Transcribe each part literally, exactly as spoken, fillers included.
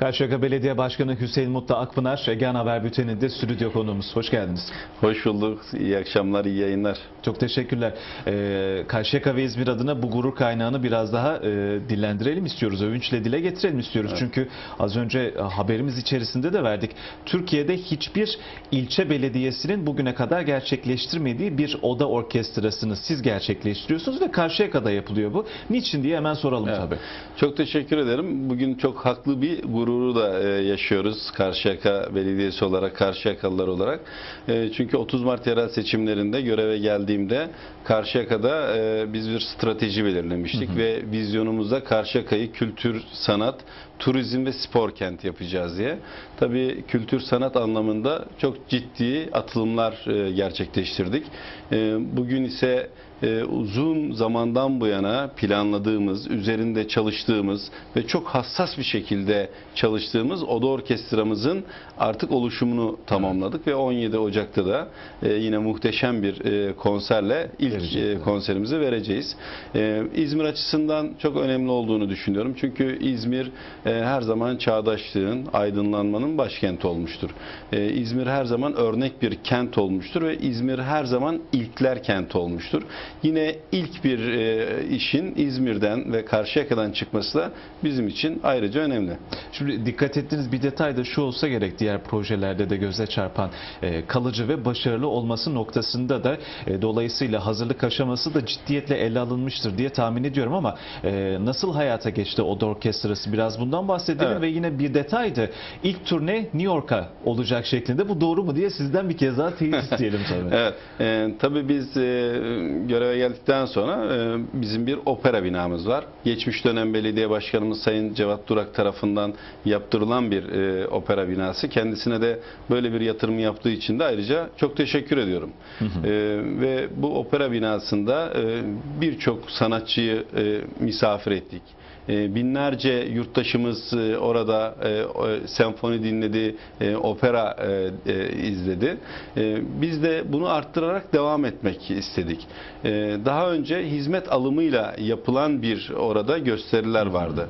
Karşıyaka Belediye Başkanı Hüseyin Mutlu Akpınar, Egean Haber Bülteni'nde stüdyo konuğumuz. Hoş geldiniz. Hoş bulduk. İyi akşamlar, iyi yayınlar. Çok teşekkürler. Ee, Karşıyaka ve İzmir adına bu gurur kaynağını biraz daha e, dillendirelim istiyoruz. Övünçle dile getirelim istiyoruz. Evet. Çünkü az önce haberimiz içerisinde de verdik. Türkiye'de hiçbir ilçe belediyesinin bugüne kadar gerçekleştirmediği bir oda orkestrasını siz gerçekleştiriyorsunuz ve Karşıyaka'da yapılıyor bu. Niçin diye hemen soralım evet. tabii. Çok teşekkür ederim. Bugün çok haklı bir gururu da yaşıyoruz Karşıyaka Belediyesi olarak, Karşıyakalılar olarak. Çünkü otuz Mart yerel seçimlerinde göreve geldiğimde Karşıyaka'da biz bir strateji belirlemiştik hı hı. ve vizyonumuzda Karşıyaka'yı kültür, sanat, turizm ve spor kent yapacağız diye. Tabii kültür sanat anlamında çok ciddi atılımlar gerçekleştirdik. Bugün ise uzun zamandan bu yana planladığımız, üzerinde çalıştığımız ve çok hassas bir şekilde çalıştığımız oda orkestramızın artık oluşumunu tamamladık ve on yedi Ocak'ta da yine muhteşem bir konserle ilk Verecek, konserimizi vereceğiz. İzmir açısından çok önemli olduğunu düşünüyorum. Çünkü İzmir her zaman çağdaşlığın, aydınlanmanın başkenti olmuştur. İzmir her zaman örnek bir kent olmuştur ve İzmir her zaman ilkler kenti olmuştur. Yine ilk bir e, işin İzmir'den ve Karşıyaka'dan çıkması da bizim için ayrıca önemli. Şimdi dikkat ettiğiniz bir detay da şu olsa gerek, diğer projelerde de göze çarpan e, kalıcı ve başarılı olması noktasında da e, dolayısıyla hazırlık aşaması da ciddiyetle ele alınmıştır diye tahmin ediyorum ama e, nasıl hayata geçti oda orkestrası, biraz bundan bahsedelim evet. ve yine bir detaydı. İlk turne New York'a olacak şeklinde, bu doğru mu diye sizden bir kez daha teyit isteyelim tabii. Evet. E, tabii biz e, göreve geldikten sonra e, bizim bir opera binamız var. Geçmiş dönem belediye başkanımız Sayın Cevat Durak tarafından yaptırılan bir e, opera binası. Kendisine de böyle bir yatırım yaptığı için de ayrıca çok teşekkür ediyorum. Hı hı. E, ve bu opera binasında e, birçok sanatçıyı e, misafir ettik. Binlerce yurttaşımız orada senfoni dinledi, opera izledi. Biz de bunu arttırarak devam etmek istedik. Daha önce hizmet alımıyla yapılan bir orada gösteriler vardı.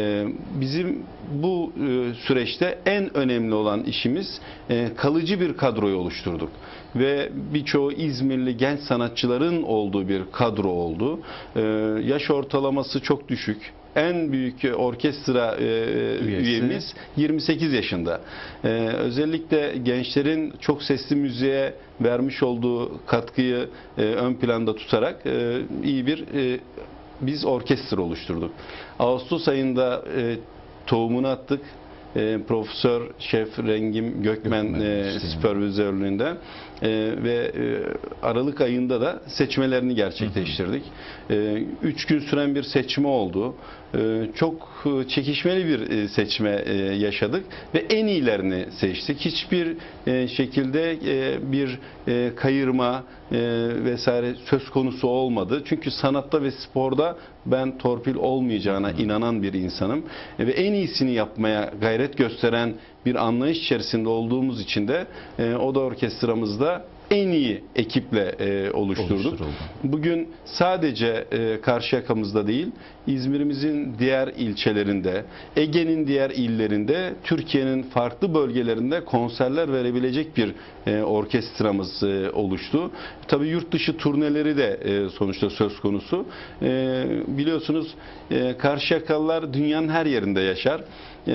Bizim bu süreçte en önemli olan işimiz kalıcı bir kadroyu oluşturduk. Ve birçoğu İzmirli genç sanatçıların olduğu bir kadro oldu. Yaş ortalaması çok düşük. En büyük orkestra e, üyemiz yirmi sekiz yaşında. E, özellikle gençlerin çok sesli müziğe vermiş olduğu katkıyı e, ön planda tutarak e, iyi bir e, biz orkestra oluşturduk. Ağustos ayında e, tohumunu attık. E, Profesör Şef Rengim Gökmen, Gökmen e, süpervizörlüğünde e, ve e, Aralık ayında da seçmelerini gerçekleştirdik. E, üç gün süren bir seçme oldu. E, çok çekişmeli bir e, seçme e, yaşadık ve en iyilerini seçtik. Hiçbir e, şekilde e, bir e, kayırma e, vesaire söz konusu olmadı. Çünkü sanatta ve sporda ben torpil olmayacağına inanan bir insanım e, ve en iyisini yapmaya gayret gösteren bir anlayış içerisinde olduğumuz için de e, oda orkestramızda en iyi ekiple e, oluşturduk. Bugün sadece e, Karşıyaka'mızda değil, İzmir'imizin diğer ilçelerinde, Ege'nin diğer illerinde, Türkiye'nin farklı bölgelerinde konserler verebilecek bir e, orkestramız e, oluştu. Tabii yurt dışı turneleri de e, sonuçta söz konusu. E, biliyorsunuz e, Karşıyakalılar dünyanın her yerinde yaşar. E,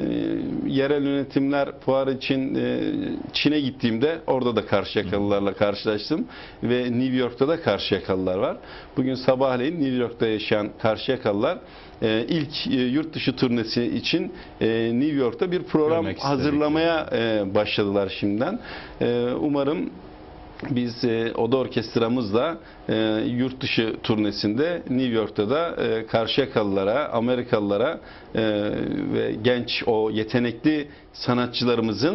yerel yönetimler fuar için e, Çin'e gittiğimde orada da Karşıyakalılarla karşılaştım ve New York'ta da Karşıyakalılar var. Bugün sabahleyin New York'ta yaşayan Karşıyakalılar e, ilk e, yurt dışı turnesi için e, New York'ta bir program hazırlamaya e, başladılar şimdiden. E, umarım biz e, oda orkestramızla e, yurt dışı turnesinde New York'ta da e, Karşıyakalılara, Amerikalılara e, ve genç o yetenekli sanatçılarımızın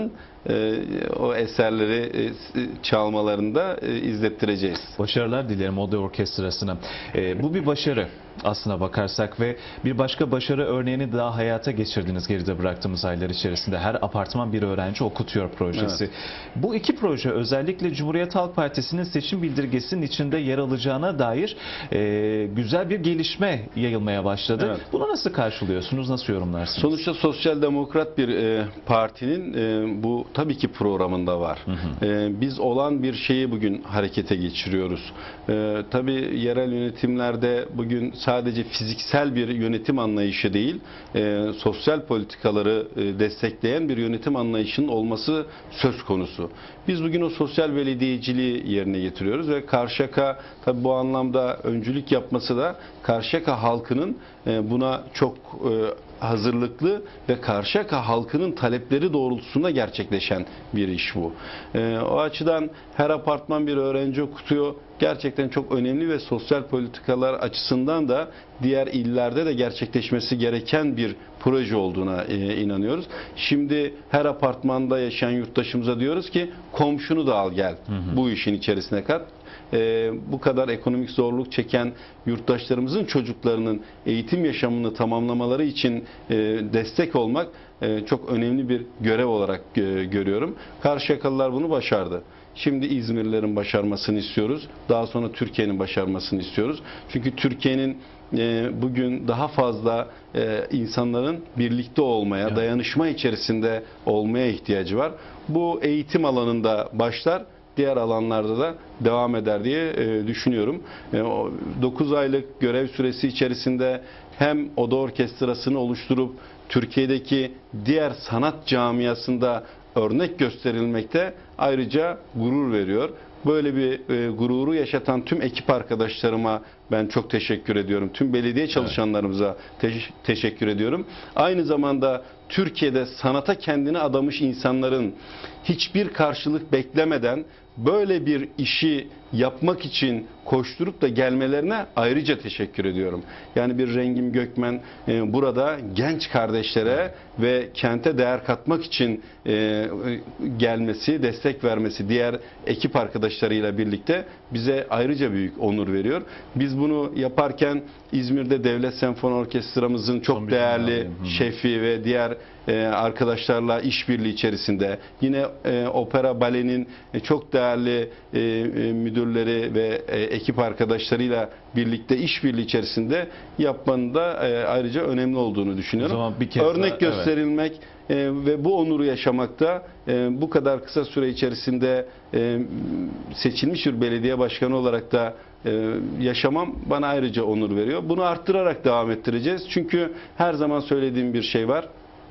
e, o eserleri e, çalmalarını da e, izlettireceğiz. Başarılar dilerim Oda Orkestrası'na. Ee, bu bir başarı aslına bakarsak ve bir başka başarı örneğini daha hayata geçirdiniz geride bıraktığımız aylar içerisinde. Her apartman bir öğrenci okutuyor projesi. Evet. Bu iki proje özellikle Cumhuriyet Halk Partisi'nin seçim bildirgesinin içinde yer alacağına dair e, güzel bir gelişme yayılmaya başladı. Evet. Bunu nasıl karşılıyorsunuz? Nasıl yorumlarsınız? Sonuçta sosyal demokrat bir e, partinin e, bu tabii ki programında var. Hı hı. E, biz olan bir şeyi bugün harekete geçiriyoruz. E, tabii yerel yönetimlerde bugün sadece fiziksel bir yönetim anlayışı değil, e, sosyal politikaları e, destekleyen bir yönetim anlayışının olması söz konusu. Biz bugün o sosyal belediyeciliği yerine getiriyoruz ve Karşıyaka tabii bu anlamda öncülük yapması da Karşıyaka halkının e, buna çok e, hazırlıklı ve Karşıyaka halkının talepleri doğrultusunda gerçekleşen bir iş bu. E, o açıdan her apartman bir öğrenci okutuyor. Gerçekten çok önemli ve sosyal politikalar açısından da diğer illerde de gerçekleşmesi gereken bir proje olduğuna e, inanıyoruz. Şimdi her apartmanda yaşayan yurttaşımıza diyoruz ki komşunu da al gel, hı hı. bu işin içerisine kat. Ee, bu kadar ekonomik zorluk çeken yurttaşlarımızın çocuklarının eğitim yaşamını tamamlamaları için e, destek olmak e, çok önemli bir görev olarak e, görüyorum. Karşıyakalılar bunu başardı. Şimdi İzmirlilerin başarmasını istiyoruz. Daha sonra Türkiye'nin başarmasını istiyoruz. Çünkü Türkiye'nin e, bugün daha fazla e, insanların birlikte olmaya, evet. dayanışma içerisinde olmaya ihtiyacı var. Bu eğitim alanında başlar. Diğer alanlarda da devam eder diye e, düşünüyorum. E, dokuz aylık görev süresi içerisinde hem Oda Orkestrası'nı oluşturup Türkiye'deki diğer sanat camiasında örnek gösterilmekte ayrıca gurur veriyor. Böyle bir e, gururu yaşatan tüm ekip arkadaşlarıma ben çok teşekkür ediyorum. Tüm belediye çalışanlarımıza te teşekkür ediyorum. Aynı zamanda Türkiye'de sanata kendini adamış insanların hiçbir karşılık beklemeden böyle bir işi yapmak için koşturup da gelmelerine ayrıca teşekkür ediyorum. Yani bir Rengim Gökmen e, burada genç kardeşlere ve kente değer katmak için e, gelmesi, destek vermesi diğer ekip arkadaşlarıyla birlikte bize ayrıca büyük onur veriyor. Biz bunu yaparken İzmir'de Devlet Senfoni Orkestramızın çok değerli şefi ve diğer e, arkadaşlarla işbirliği içerisinde, yine e, opera balenin e, çok değerli e, e, müdürleri ve e, ekip arkadaşlarıyla birlikte işbirliği içerisinde yapmanın da e, ayrıca önemli olduğunu düşünüyorum. Bir kez Örnek daha, gösterilmek evet. e, ve bu onuru yaşamakta e, bu kadar kısa süre içerisinde e, seçilmiş bir belediye başkanı olarak da e, yaşamam bana ayrıca onur veriyor. Bunu arttırarak devam ettireceğiz. Çünkü her zaman söylediğim bir şey var.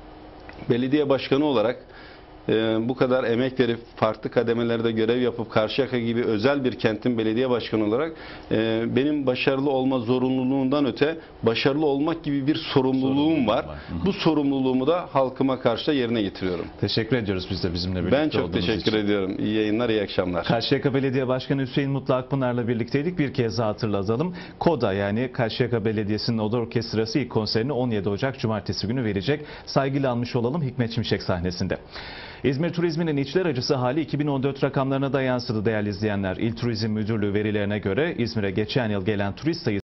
Belediye başkanı olarak e, bu kadar emek verip farklı kademelerde görev yapıp Karşıyaka gibi özel bir kentin belediye başkanı olarak e, benim başarılı olma zorunluluğundan öte başarılı olmak gibi bir sorumluluğum Sorumluluğum var. var. Bu sorumluluğumu da halkıma karşı da yerine getiriyorum. Teşekkür ediyoruz biz de bizimle birlikte Ben çok olduğunuz teşekkür için. ediyorum. İyi yayınlar, iyi akşamlar. Karşıyaka Belediye Başkanı Hüseyin Mutlu Akpınar'la birlikteydik. Bir kez daha hatırlatalım. KODA yani Karşıyaka Belediyesi'nin Oda Orkestrası ilk konserini on yedi Ocak Cumartesi günü verecek. Saygıyla almış olalım Hikmet Şimşek sahnesinde. İzmir turizminin içler acısı hali iki bin on dört rakamlarına da yansıdı değerli izleyenler. İl Turizm Müdürlüğü verilerine göre İzmir'e geçen yıl gelen turist sayısı